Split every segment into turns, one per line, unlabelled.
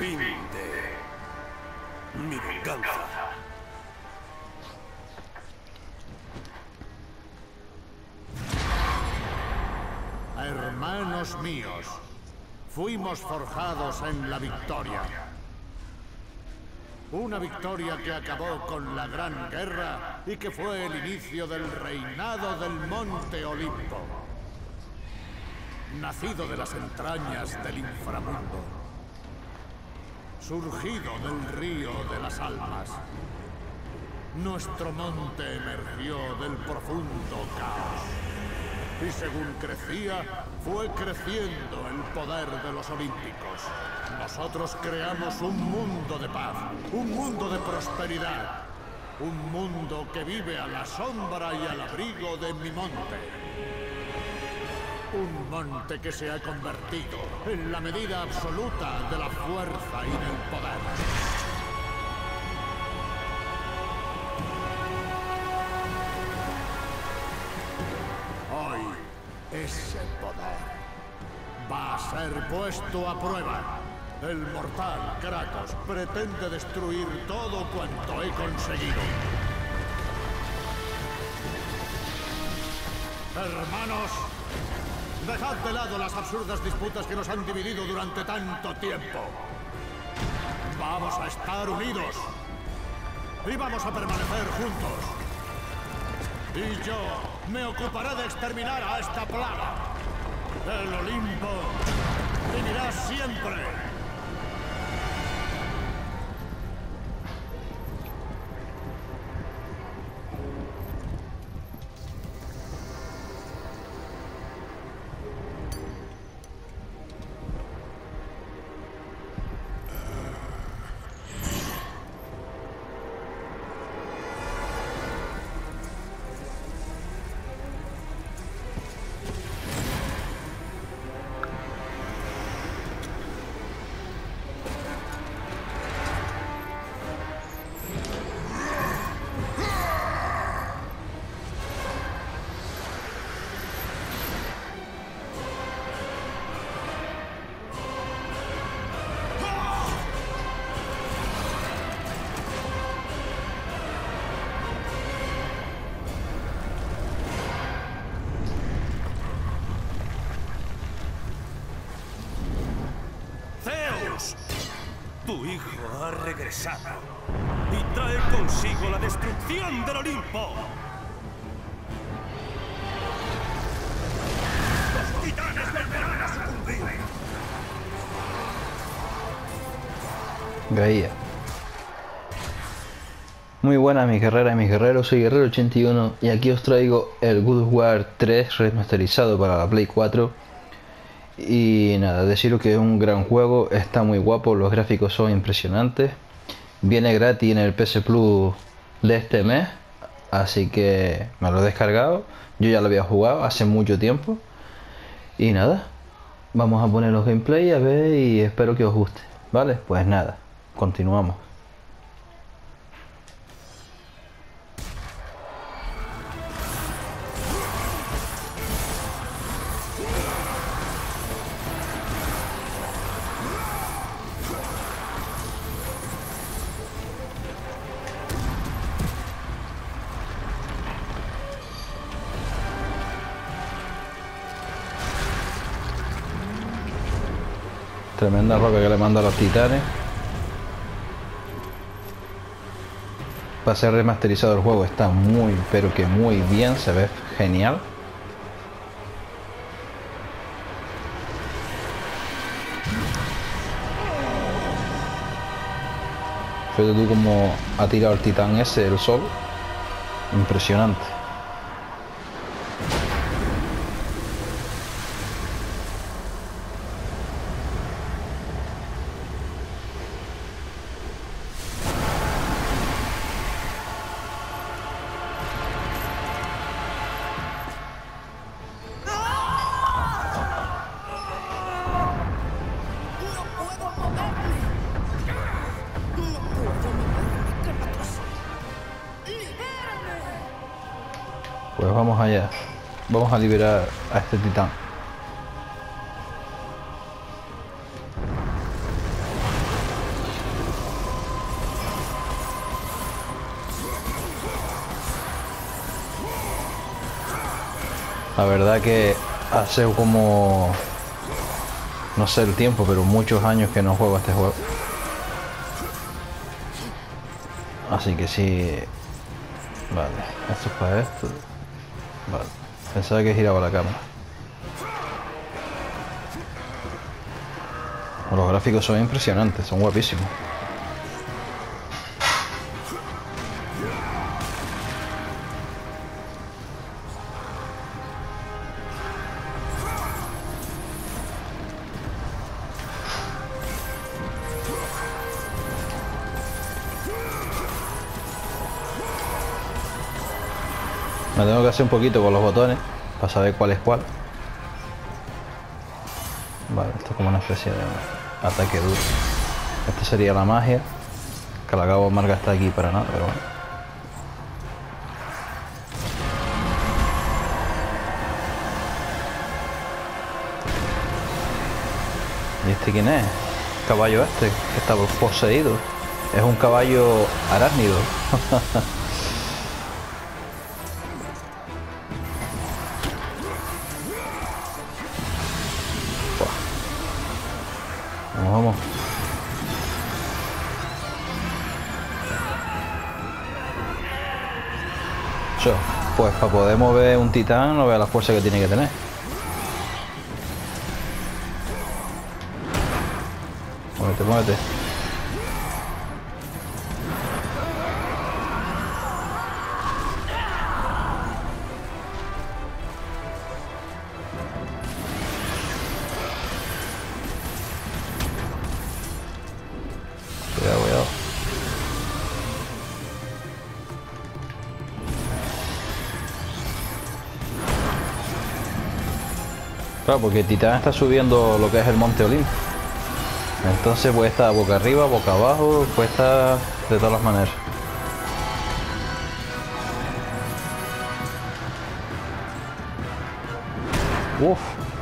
fin de mi venganza.
Hermanos míos, fuimos forjados en la victoria. Una victoria que acabó con la Gran Guerra y que fue el inicio del reinado del Monte Olimpo. Nacido de las entrañas del inframundo. Surgido del río de las almas. Nuestro monte emergió del profundo caos. Y según crecía, fue creciendo el poder de los olímpicos. Nosotros creamos un mundo de paz, un mundo de prosperidad. Un mundo que vive a la sombra y al abrigo de mi monte. Un monte que se ha convertido en la medida absoluta de la fuerza y del poder. Hoy, ese poder va a ser puesto a prueba. El mortal Kratos pretende destruir todo cuanto he conseguido. Hermanos, dejad de lado las absurdas disputas que nos han dividido durante tanto tiempo. Vamos a estar unidos. Y vamos a permanecer juntos. Y yo me ocuparé de exterminar a esta plaga. El Olimpo vivirá siempre.
Tu hijo ha regresado y trae consigo la destrucción del Olimpo. Los titanes volverán a sucumbir.
Gaia. Muy buenas mis guerreras y mis guerreros, soy Guerrero81 y aquí os traigo el God of War 3 remasterizado para la Play 4. Y nada, deciros que es un gran juego, está muy guapo, los gráficos son impresionantes. Viene gratis en el PS Plus de este mes, así que me lo he descargado. Yo ya lo había jugado hace mucho tiempo. Y nada, vamos a poner los gameplay a ver y espero que os guste. Vale, pues nada, continuamos. Tremenda roca que le manda a los titanes. Para ser remasterizado el juego está muy, pero que muy bien, se ve genial. Fíjate tú cómo ha tirado el titán ese, el sol. Impresionante. Pues vamos allá. Vamos a liberar a este titán. La verdad que hace como... no sé el tiempo, pero muchos años que no juego a este juego. Así que sí... Vale, esto es para esto. Vale, pensaba que giraba la cámara. Los gráficos son impresionantes, son guapísimos. Me tengo que hacer un poquito con los botones para saber cuál es cuál. Vale, esto es como una especie de ataque duro. Esta sería la magia, que la acabo de marcar hasta aquí para nada, pero bueno. ¿Y este quién es? El caballo este, que está poseído. Es un caballo arácnido. Vamos. Pues para poder mover un titán no vea la fuerza que tiene que tener. Muévete, muévete. Cuidado, cuidado. Claro, porque el titán está subiendo lo que es el monte Olimpo. Entonces puede estar boca arriba, boca abajo, puede estar de todas las maneras. Uf.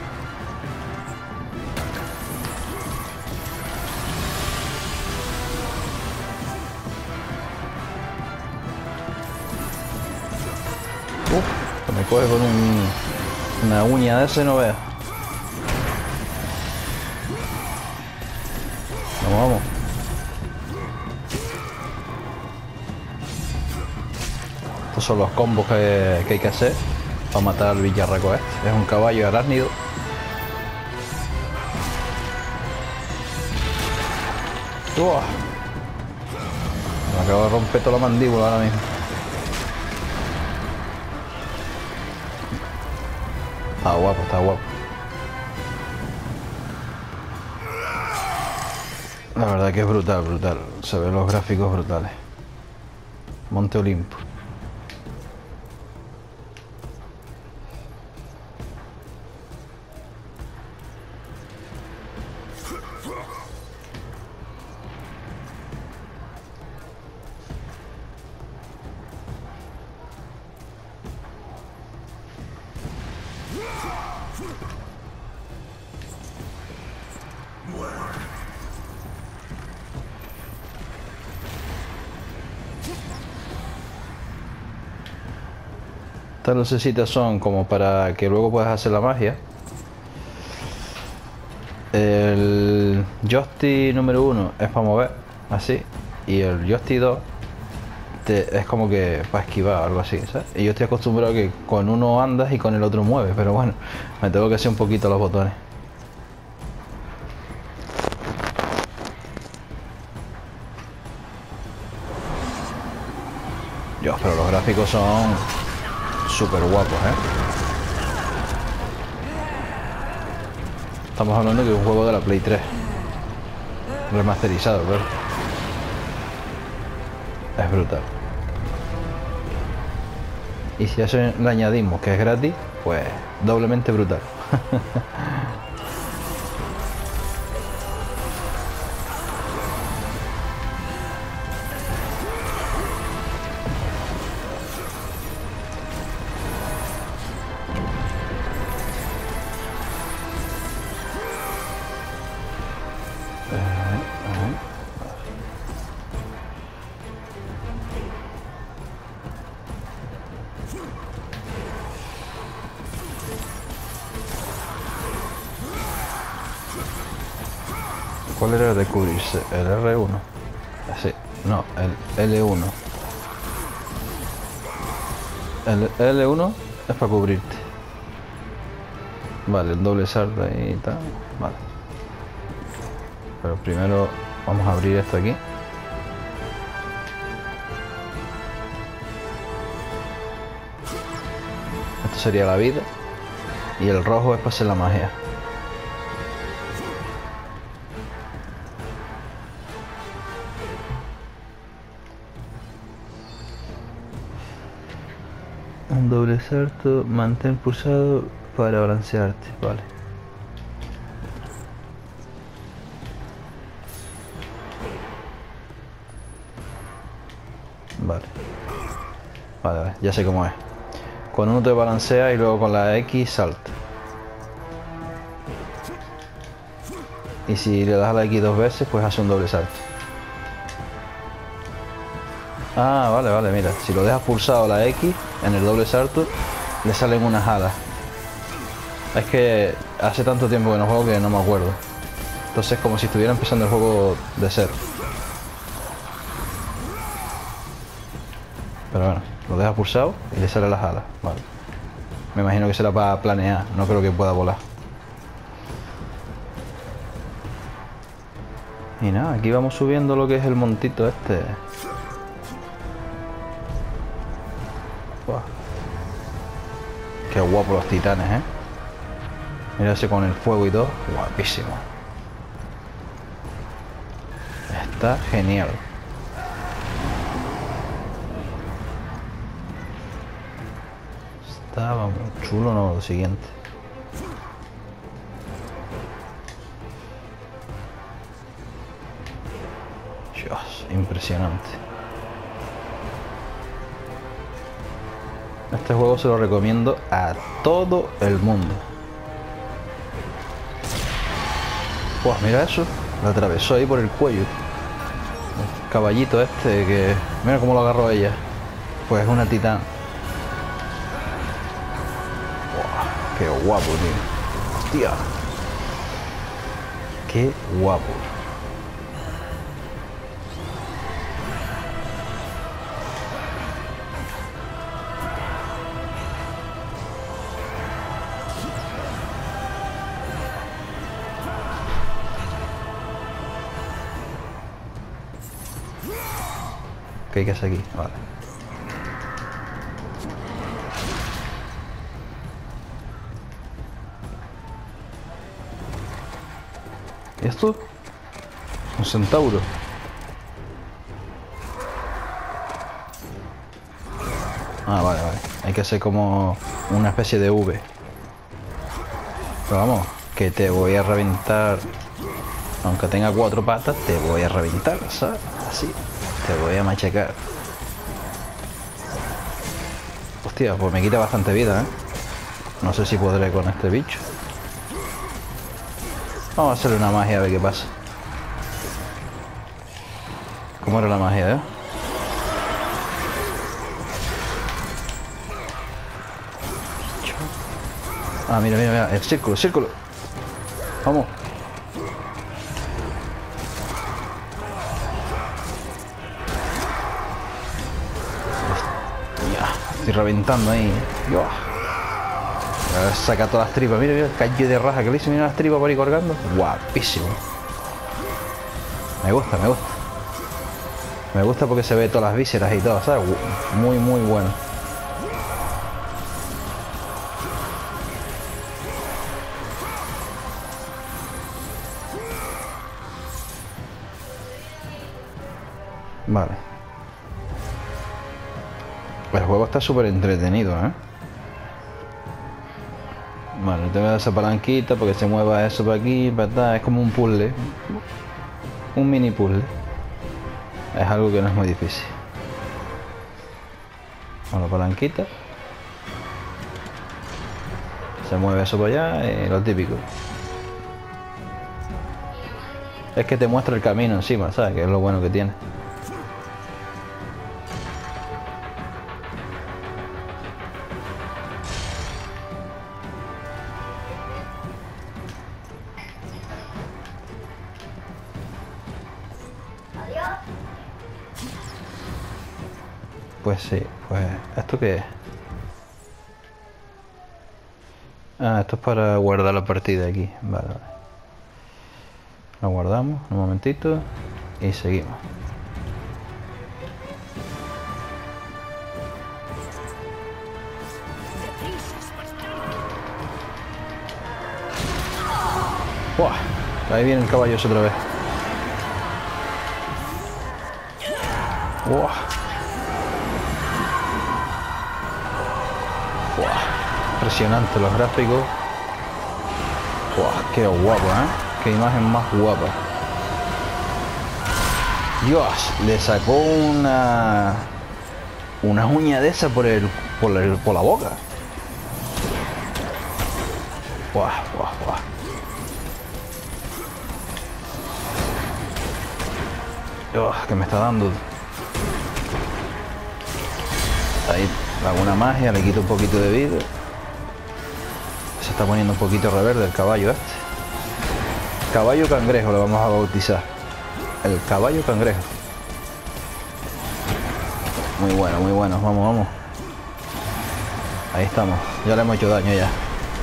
Uf, que me coge con una uña de ese, no veas. Vamos. Estos son los combos que hay que hacer para matar al villarraco este. Es un caballo arácnido. ¡Uah! Me acabo de romper toda la mandíbula ahora mismo. Está guapo, está guapo. La verdad que es brutal, brutal. Se ven los gráficos brutales. Monte Olimpo. Estas lucecitas son como para que luego puedas hacer la magia. El joystick número 1 es para mover, así. Y el joystick 2 es como que para esquivar o algo así, ¿sabes? Y yo estoy acostumbrado a que con uno andas y con el otro mueves, pero bueno, me tengo que hacer un poquito los botones. Dios, pero los gráficos son súper guapos, ¿eh? Estamos hablando de un juego de la Play 3 remasterizado, claro. Es brutal. Y si a eso le añadimos que es gratis, pues doblemente brutal. ¿Cuál era el de cubrirse? ¿El R1? Sí, no, el L1. El L1 es para cubrirte. Vale, el doble salto ahí y tal. Vale. Pero primero vamos a abrir esto aquí. Esto sería la vida. Y el rojo es para hacer la magia. Un doble salto, mantén pulsado para balancearte, vale. Vale, ya sé cómo es. Con uno te balancea y luego con la X salta. Y si le das a la X 2 veces, pues hace un doble salto. Ah, vale, mira. Si lo dejas pulsado la X en el doble salto, le salen unas alas. Es que hace tanto tiempo que no juego que no me acuerdo. Entonces es como si estuviera empezando el juego de cero. Pero bueno, lo dejas pulsado y le salen las alas. Vale. Me imagino que será para planear, no creo que pueda volar. Y nada, aquí vamos subiendo lo que es el montito este. Wow. Qué guapo los titanes, ¿eh? Mira ese con el fuego y todo. Guapísimo. Está genial. Está vamos, chulo, no, lo siguiente. Dios, impresionante. Este juego se lo recomiendo a todo el mundo. Pues mira eso, lo atravesó ahí por el cuello. El caballito este que... Mira cómo lo agarró ella. Pues es una titán. Wow, qué guapo, tío. Hostia. Qué guapo. ¿Qué hay que hacer aquí? Vale. ¿Y esto? Un centauro. Ah, vale. Hay que hacer como una especie de V. Pero vamos, que te voy a reventar. Aunque tenga 4 patas, te voy a reventar, ¿sabes? Así. Te voy a machacar. Hostia, pues me quita bastante vida, ¿eh? No sé si podré con este bicho. Vamos a hacerle una magia a ver qué pasa. ¿Cómo era la magia, eh? Ah, mira, el círculo. Vamos. Estoy reventando ahí. Saca todas las tripas. Mira, el callo de raja que le hice. Mira las tripas por ahí colgando. Guapísimo. Me gusta. Me gusta porque se ve todas las vísceras y todo, ¿sabes? Muy bueno. Vale. El juego está súper entretenido, ¿eh? Vale, te voy a dar esa palanquita porque se mueva eso para aquí, para allá. Es como un puzzle. Un mini puzzle. Es algo que no es muy difícil. Con la palanquita. Se mueve eso para allá y lo típico. Es que te muestra el camino encima, ¿sabes? Que es lo bueno que tiene. Pues sí, pues... ¿Esto qué es? Ah, esto es para guardar la partida aquí. Vale, vale. La guardamos un momentito y seguimos. ¡Buah! Ahí viene el caballo otra vez. ¡Buah! ¡Buah! Impresionante los gráficos. ¡Buah! ¡Qué guapo, qué imagen más guapa! Dios, le sacó una uña de esa por la boca. ¡Buah! ¡Buah! ¡Buah! Dios, que me está dando. Ahí hago una magia, le quito un poquito de vida. Se está poniendo un poquito reverde el caballo este. Caballo cangrejo lo vamos a bautizar. El caballo cangrejo. Muy bueno, muy bueno. Vamos, vamos. Ahí estamos. Ya le hemos hecho daño ya.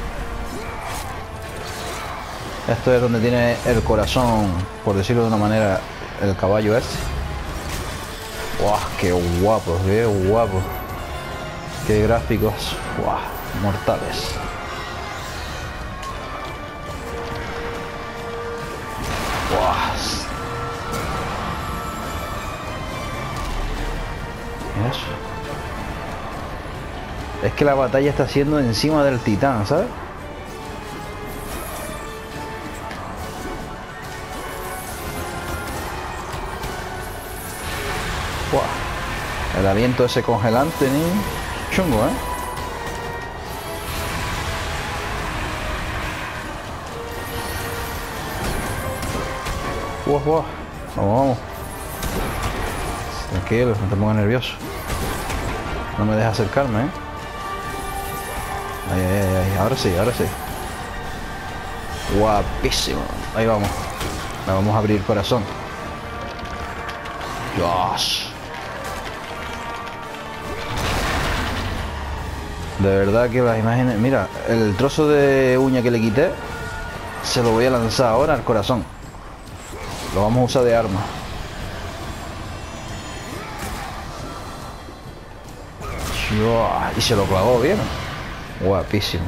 Esto es donde tiene el corazón, por decirlo de una manera, el caballo este. ¡Wow! ¡Qué guapo! ¡Qué guapo! ¡Qué gráficos! ¡Wow! Mortales. ¡Wow! Mira eso. Es que la batalla está siendo encima del titán, ¿sabes? ¡Wow! El aliento ese congelante, ni chungo, ¡Wow, wow! Vamos, vamos. Tranquilo, no te pongas nervioso. No me dejes acercarme, Ay, ay, ay, ay. Ahora sí, ahora sí. Guapísimo. Ahí vamos. Le vamos a abrir el corazón. Dios. De verdad que las imágenes... Mira, el trozo de uña que le quité se lo voy a lanzar ahora al corazón. Lo vamos a usar de arma. Dios. Y se lo clavó bien. Guapísimo.